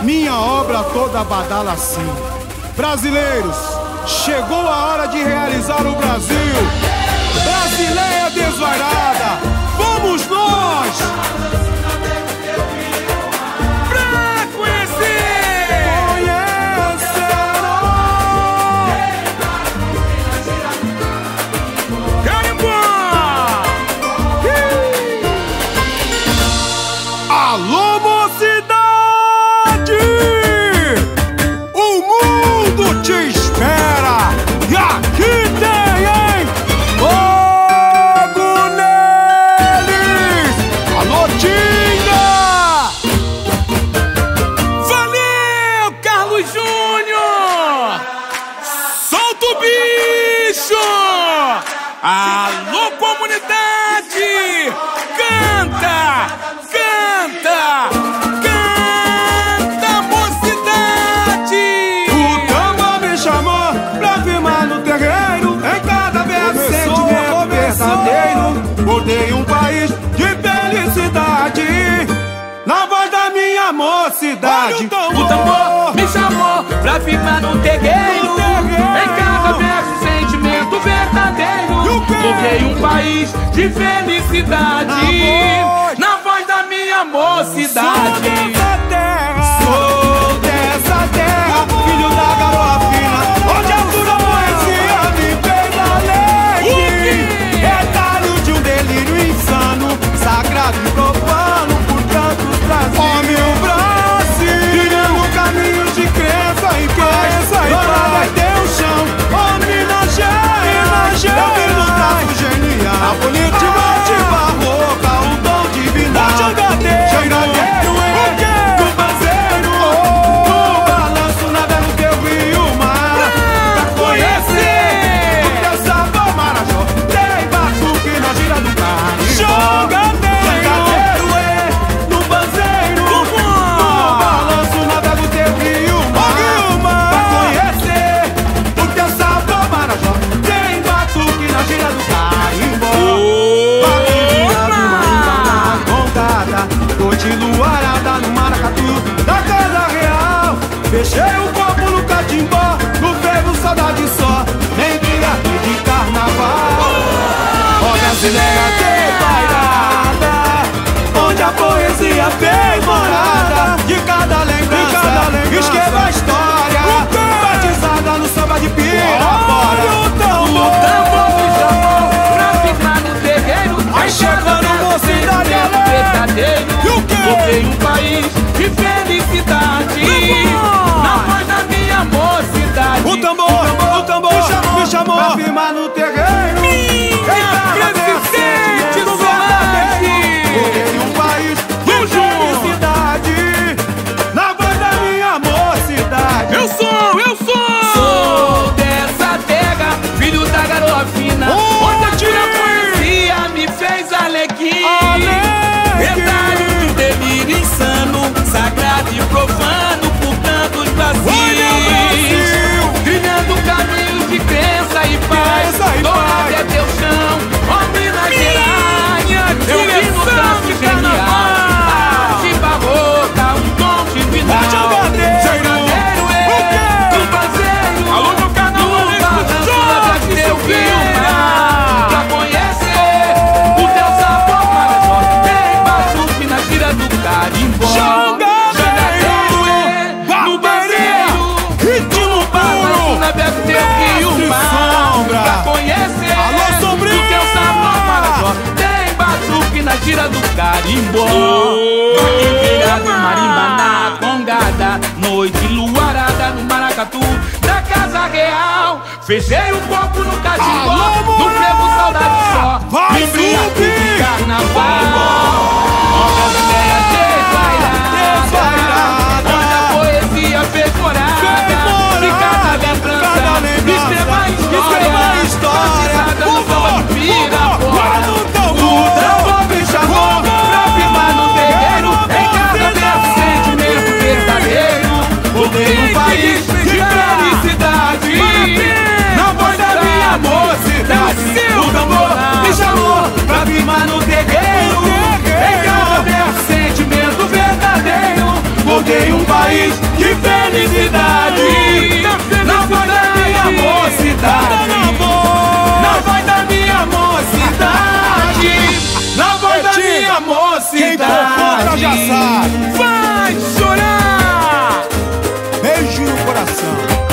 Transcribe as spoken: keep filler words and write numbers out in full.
minha obra toda badala assim. Brasileiros, chegou a hora de realizar o Brasil. Brasileia desvairada, vamos nós! Pra conhecer! Conhecerão! Carimbó! Alô, mocidade! O mundo te espera! E aqui tem, hein? Fogo neles! Alô, Tinga! Valeu, Carlos Júnior! Solta o bicho! Alô, comunidade! Canta! Canta! Canta, mocidade! O tambor me chamou pra firmar no terreiro. Em cada verso sentimento verdadeiro. Mudei um país de felicidade na voz da minha mocidade. O tambor me chamou pra firmar no terreiro. Em cada verso, sentimento verdadeiro. Toquei um país de felicidade na voz da minha mocidade. Sou dessa terra, sou dessa terra, filho da garoa fina, onde a pura poesia me fez alegre. Retalho de um delírio insano, sagrado e profano por tantos Brasil. Ó meu Brasil, trilhando caminhos de crença e crença e paz. Deu chão, homenageia, eu vi no traço genial, a política de barroca, o dom divinal. Jangadeiro, o quê? Do parceiro, no balanço navega o teu rio mar. Pra conhecer o teu sabor Marajó, tem batuque na gira do carro. Jangadeiro, é, no banzeiro, no balanço navega o teu rio mar. Pra conhecer o teu sabor Marajó, tem batuque na gira do carro. Tô de luarada no maracatu da Casa Real. Fechei o copo no catimbó, no fervo saudade só, nem dia de carnaval. Ó brasileira desvairada, onde a poesia fez morada. De cada lembrança, escreva a história, batizada no samba de Pirapora. O tambor me chamou pra firmar no terreiro. Aí chegando mocidade verdadeiro. Toquei um país de felicidade na voz da minha mocidade. O tambor, o tambor me chamou, me chamou pra firmar no terreiro. Minha presidente do Solange. Toquei um país de felicidade na voz da minha mocidade. Eu sou, eu sou Sou dessa terra, filho da garoa fina, onde a pura poesia me fez alegria. Retalho de um delírio insano, sagrado e profano por tantos Brasis. Trilhando caminhos de crença e paz, dourado é teu chão, homenageia. Eu vi no traço genial, arte barroca, um tom divinal. Jangadeiro, é, do baseiro, alô no canal, no balanço da teu filmar. Pra conhecer o teu sabor Marajó, tem batuque na gira do carimbó. Jangadeiro, é, no baseiro, ritmo balanço na beca do teu rio mar. Pra conhecer o teu sabor Marajó, tem batuque na gira do carimbó. Virado marimba na congada, noite luarada no maracatu da Casa Real. Fechei o copo no catimbó, no frevo saudade só, me brinca de carnaval. Ó brasileira desvairada, onde a poesia fez morada. De cada lembrança, escreva a história, batizada no samba de Pirapora. O tambor me chamou pra firmar no terreiro. Em cada verso, sentimento verdadeiro. Voltei um país de felicidade na voz da minha mocidade. O tambor me chamou pra firmar no terreiro. mudei um país de felicidade. Na voz da minha mocidade, na voz da minha mocidade, na voz da minha mocidade. Quem for já sabe. Vai chorar! Beijo no coração.